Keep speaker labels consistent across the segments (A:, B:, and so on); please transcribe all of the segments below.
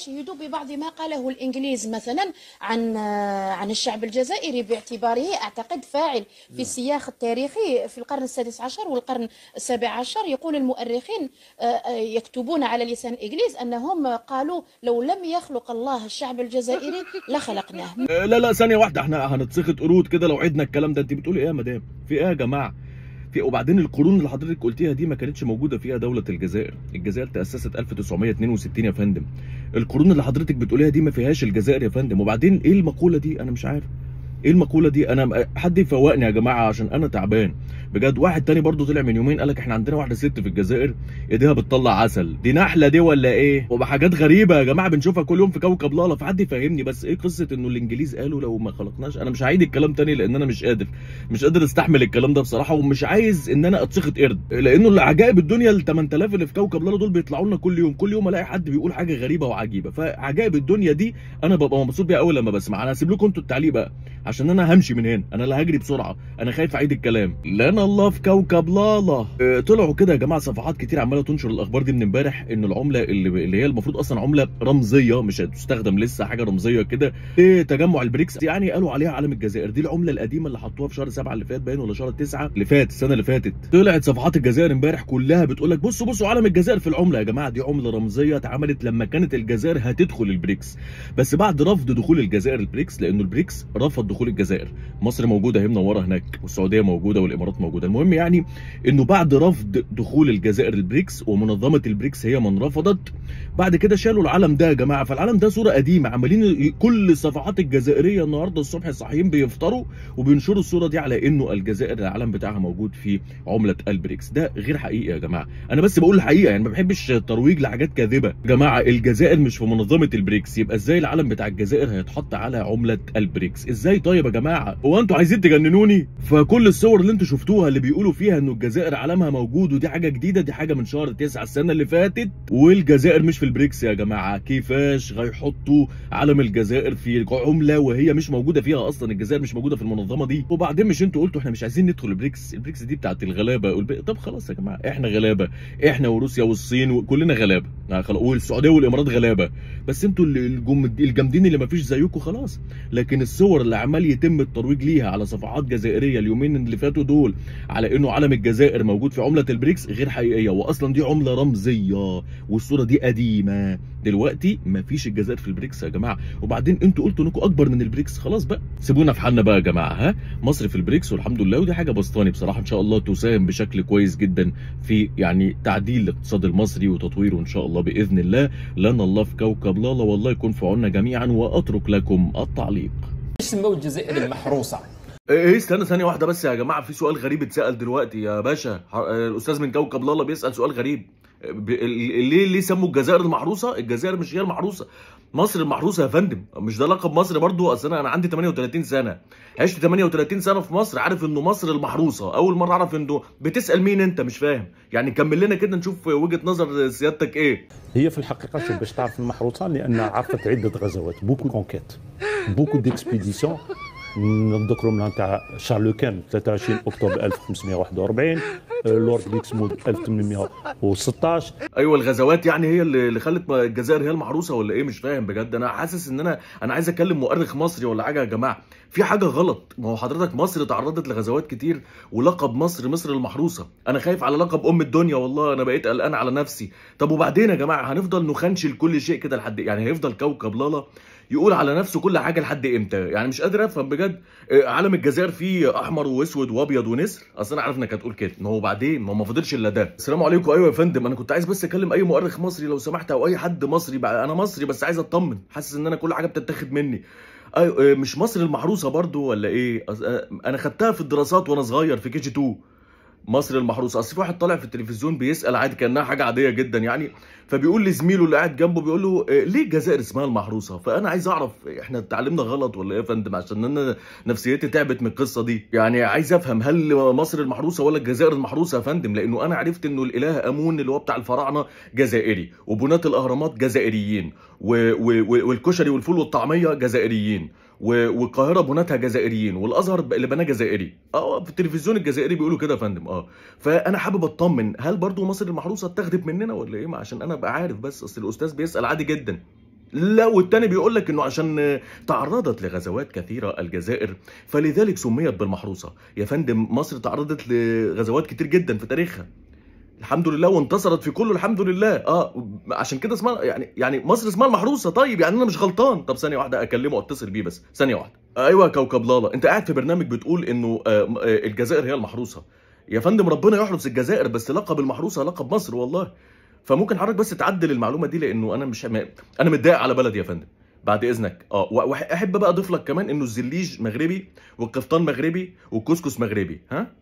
A: يشهد ببعض ما قاله الإنجليز مثلا عن الشعب الجزائري باعتباره أعتقد فاعل في السياق التاريخي في القرن السادس عشر والقرن السابع عشر. يقول المؤرخين يكتبون على لسان الإنجليز أنهم قالوا لو لم يخلق الله الشعب الجزائري لخلقناه.
B: لا لا ثانية واحدة، احنا هنتسخط قرود كده لو عدنا الكلام ده. انت بتقولي ايه يا مدام؟ في ايه يا جماعة؟ وبعدين القرون اللي حضرتك قلتيها دي ما كانتش موجودة فيها دولة الجزائر. الجزائر تأسست 1962 يا فندم. القرون اللي حضرتك بتقوليها دي ما فيهاش الجزائر يا فندم. وبعدين ايه المقولة دي؟ انا مش عارف ايه المقولة دي. انا حد يفوقني يا جماعة عشان انا تعبان بجد. واحد تاني برضو طلع من يومين قالك احنا عندنا واحدة ست في الجزائر ايديها بتطلع عسل. دي نحلة دي ولا ايه؟ وبحاجات غريبة يا جماعة بنشوفها كل يوم في كوكب لالا. فحد يفهمني بس ايه قصة انه الانجليز قالوا لو ما خلقناش. انا مش هعيد الكلام تاني لان انا مش قادر استحمل الكلام ده بصراحة. ومش عايز ان انا اتسخط قرد لانه اللي عجائب الدنيا ال 8000 اللي في كوكب لالا دول بيطلعوا لنا كل يوم. كل يوم الاقي حد بيقول حاجة غريبة وعجيبة. فعجائب الدنيا دي انا ببقى مبسوط بيها اول لما بسمع. انا هسيب لكم انتوا التعليق بقى عشان انا همشي من هنا. انا اللي هجري بسرعه. انا خايف اعيد الكلام. لنا الله في كوكب لالا. طلعوا كده يا جماعه صفحات كتير عماله تنشر الاخبار دي من امبارح ان العمله اللي هي المفروض اصلا عمله رمزيه مش هتستخدم لسه، حاجه رمزيه كده لتجمع البريكس، يعني قالوا عليها علم الجزائر. دي العمله القديمه اللي حطوها في شهر 7 اللي فات باين ولا شهر 9 اللي فات السنه اللي فاتت. طلعت صفحات الجزائر امبارح كلها بتقول لك بصوا علم الجزائر في العمله. يا جماعه دي عمله رمزيه اتعملت لما كانت الجزائر هتدخل البريكس، بس بعد رفض دخول الجزائر البريكس لانه البريكس رفض دخول الجزائر. مصر موجوده هي منوره هناك والسعوديه موجوده والامارات موجوده. المهم يعني انه بعد رفض دخول الجزائر البريكس ومنظمه البريكس هي من رفضت، بعد كده شالوا العلم ده يا جماعه. فالعلم ده صوره قديمه عمالين كل الصفحات الجزائريه النهارده الصبح صاحيين بيفطروا وبينشروا الصوره دي على انه الجزائر العلم بتاعها موجود في عمله البريكس. ده غير حقيقي يا جماعه. انا بس بقول الحقيقه، يعني ما بحبش الترويج لحاجات كاذبه. يا جماعه الجزائر مش في منظمه البريكس، يبقى ازاي العلم بتاع الجزائر هيتحط على عمله البريكس؟ ازاي طيب يا جماعه؟ هو انتوا عايزين تجننوني؟ فكل الصور اللي انتوا شفتوها اللي بيقولوا فيها انه الجزائر علمها موجود ودي حاجه جديده، دي حاجه من شهر 9 السنه اللي فاتت، والجزائر مش في البريكس يا جماعه. كيفاش هيحطوا علم الجزائر في عمله وهي مش موجوده فيها اصلا؟ الجزائر مش موجوده في المنظمه دي. وبعدين مش انتوا قلتوا احنا مش عايزين ندخل البريكس؟ البريكس دي بتاعت الغلابه طب خلاص يا جماعه احنا غلابه، احنا وروسيا والصين وكلنا غلابه، والسعوديه والامارات غلابه، بس انتوا الجامدين اللي ما فيش زيكم خلاص. لكن الصور اللي عمال يتم الترويج ليها على صفحات جزائريه اليومين اللي فاتوا دول على انه علم الجزائر موجود في عمله البريكس غير حقيقيه، واصلا دي عمله رمزيه والصوره دي قديمه. دلوقتي ما فيش الجزائر في البريكس يا جماعه. وبعدين انتوا قلتوا انكم اكبر من البريكس، خلاص بقى سيبونا في حالنا بقى يا جماعه. ها، مصر في البريكس والحمد لله، ودي حاجه بسطاني بصراحه. ان شاء الله تساهم بشكل كويس جدا في يعني تعديل الاقتصاد المصري وتطويره ان شاء الله باذن الله. لنا الله في كوكب لالا، والله يكون في عوننا جميعا. واترك لكم التعليق.
C: ايش سموا الجزائر المحروسه؟
B: ايه استنى ثانيه واحده بس يا جماعه، في سؤال غريب اتسال دلوقتي يا باشا. الاستاذ من كوكب لالا بيسال سؤال غريب. ليه سموا الجزائر المحروسه؟ الجزائر مش هي المحروسه، مصر المحروسه يا فندم. مش ده لقب مصر برضو؟ اصل انا عندي 38 سنه، عشت 38 سنه في مصر، عارف انه مصر المحروسه. اول مره اعرف انه بتسال مين انت، مش فاهم يعني. كمل لنا كده نشوف وجهه نظر سيادتك ايه.
D: هي في الحقيقه شوف باش تعرف المحروسه لان عرفت عده غزوات، بوكو كونكيت، بوكو ديكسبيديسيون. نذكروا منها نتاع شارلوكان 23 اكتوبر 1541، لورد بيكسمود 1816.
B: ايوه الغزوات يعني هي اللي خلت الجزائر هي المحروسه ولا ايه؟ مش فاهم بجد. انا حاسس ان انا عايز اكلم مؤرخ مصري ولا حاجه يا جماعه. في حاجه غلط. ما هو حضرتك مصر تعرضت لغزوات كتير ولقب مصر المحروسه. انا خايف على لقب ام الدنيا والله، انا بقيت قلقان على نفسي. طب وبعدين يا جماعه هنفضل نخنشل كل شيء كده لحد يعني هيفضل كوكب لالا يقول على نفسه كل حاجه لحد امتى؟ يعني مش قادر افهم بجد. علم الجزائر فيه احمر واسود وابيض ونسر، اصل انا عارف انك هتقول كده. ما هو بعدين ما فضلش الا ده. السلام عليكم. ايوه يا فندم، انا كنت عايز بس اكلم اي مؤرخ مصري لو سمحت، او اي حد مصري بقى. انا مصري بس عايز اطمن، حاسس ان انا كل حاجه بتتاخد مني. ايوه مش مصر المحروسه برضو ولا ايه؟ انا خدتها في الدراسات وانا صغير في كي جي 2. مصر المحروسه. اصل في واحد طالع في التلفزيون بيسال عادي كانها حاجه عاديه جدا يعني، فبيقول لزميله اللي قاعد جنبه بيقول له ليه الجزائر اسمها المحروسه؟ فانا عايز اعرف احنا اتعلمنا غلط ولا ايه يا فندم؟ عشان انا نفسيتي تعبت من القصه دي. يعني عايز افهم هل مصر المحروسه ولا الجزائر المحروسه يا فندم؟ لانه انا عرفت انه الاله امون اللي هو بتاع الفراعنه جزائري، وبناة الاهرامات جزائريين، والكشري والفول والطعميه جزائريين، والقاهره بناتها جزائريين، والازهر اللي بناه جزائري. في التلفزيون الجزائري بيقولوا كده يا فندم. فانا حابب اطمن، هل برضو مصر المحروسه اتاخدت مننا ولا ايه؟ عشان انا ابقى عارف بس. اصل الاستاذ بيسال عادي جدا. لا، والتاني بيقول لك انه عشان تعرضت لغزوات كثيره الجزائر فلذلك سميت بالمحروسه. يا فندم مصر تعرضت لغزوات كتير جدا في تاريخها الحمد لله، وانتصرت في كله الحمد لله. عشان كده اسمها يعني مصر اسمها المحروسه. طيب يعني انا مش غلطان؟ طب ثانيه واحده اكلمه اتصل بيه بس ثانيه واحده. ايوه كوكب لالا، انت قاعد في برنامج بتقول انه الجزائر هي المحروسه. يا فندم ربنا يحرس الجزائر، بس لقب المحروسه لقب مصر والله. فممكن حضرتك بس تعدل المعلومه دي، لانه انا مش انا متضايق على بلدي يا فندم بعد اذنك. واحب بقى اضيف لك كمان انه الزليج مغربي والقفطان مغربي والكسكس مغربي.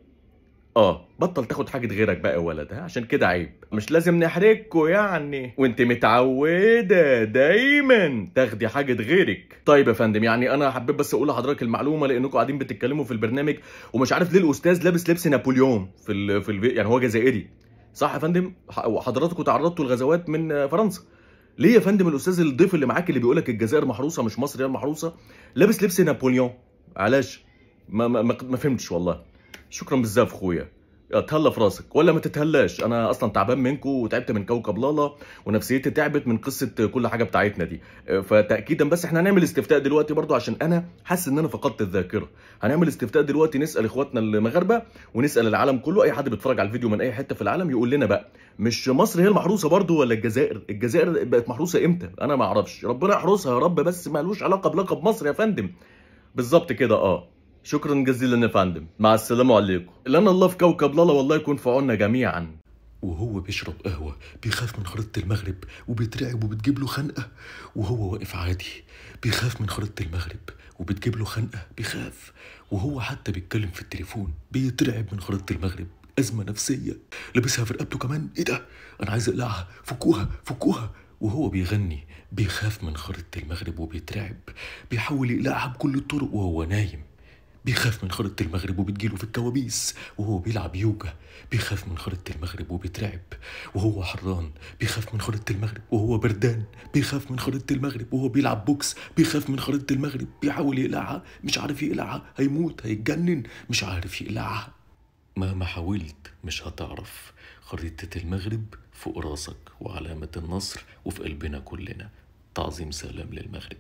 B: بطل تاخد حاجه غيرك بقى يا ولد، عشان كده عيب. مش لازم نحرجكوا يعني، وانت متعوده دايما تاخدي حاجه غيرك. طيب يا فندم، يعني انا حبيت بس اقول لحضرتك المعلومه، لانكم قاعدين بتتكلموا في البرنامج ومش عارف ليه الاستاذ لابس لبس نابليون يعني هو جزائري صح يا فندم؟ وحضراتكم تعرضتوا لغزوات من فرنسا. ليه يا فندم الاستاذ الضيف اللي معاك اللي بيقول لك الجزائر محروسه مش مصر هي المحروسه لابس لبس نابليون؟ علاش ما فهمتش والله. شكرا بزاف خويا، تهلا في راسك ولا ما تتهلاش. انا اصلا تعبان منكم وتعبت من كوكب لالا ونفسيتي تعبت من قصه كل حاجه بتاعتنا دي. فتاكيدا بس احنا هنعمل استفتاء دلوقتي برضو عشان انا حاسس ان انا فقدت الذاكره. هنعمل استفتاء دلوقتي نسال اخواتنا المغاربه ونسال العالم كله، اي حد بيتفرج على الفيديو من اي حته في العالم يقول لنا بقى، مش مصر هي المحروسه برضو ولا الجزائر؟ الجزائر بقت محروسه امتى؟ انا ما اعرفش، ربنا يحرسها يا رب، بس مالوش علاقه بلقب مصر يا فندم. بالظبط كده. شكرا جزيلا يا فندم، مع السلامة عليكم. لنا الله في كوكب لالا والله يكون في عوننا جميعا.
E: وهو بيشرب قهوة بيخاف من خريطة المغرب وبيترعب وبتجيب له خنقة، وهو واقف عادي بيخاف من خريطة المغرب وبتجيب له خنقة، بيخاف. وهو حتى بيتكلم في التليفون بيترعب من خريطة المغرب، أزمة نفسية. لابسها في رقبته كمان، إيه ده؟ أنا عايز أقلعها، فكوها فكوها. وهو بيغني بيخاف من خريطة المغرب وبيترعب، بيحاول يقلعها بكل الطرق وهو نايم. بيخاف من خريطة المغرب وبتجيله في الكوابيس وهو بيلعب يوجا، بيخاف من خريطة المغرب وبيترعب وهو حران، بيخاف من خريطة المغرب وهو بردان، بيخاف من خريطة المغرب وهو بيلعب بوكس، بيخاف من خريطة المغرب، بيحاول يقلعها مش عارف يقلعها، هيموت هيتجنن مش عارف يقلعها. مهما حاولت مش هتعرف، خريطة المغرب فوق راسك وعلامة النصر وفي قلبنا كلنا. تعظيم سلام للمغرب.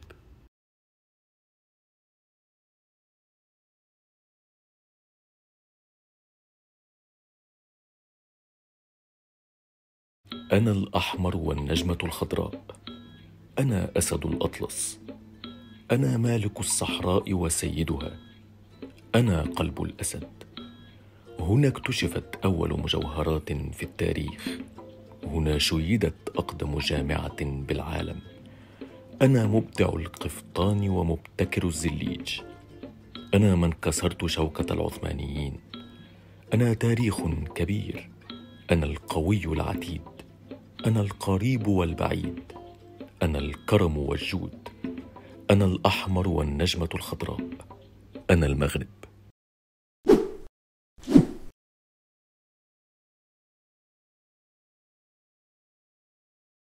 E: أنا الأحمر والنجمة الخضراء، أنا أسد الأطلس، أنا مالك الصحراء وسيدها، أنا قلب الأسد. هنا اكتشفت أول مجوهرات في التاريخ، هنا شيدت أقدم جامعة بالعالم. أنا مبدع القفطان ومبتكر الزليج، أنا من كسرت شوكة العثمانيين، أنا تاريخ كبير، أنا القوي العتيد، أنا القريب والبعيد، أنا الكرم والجود، أنا الأحمر والنجمة الخضراء، أنا المغرب.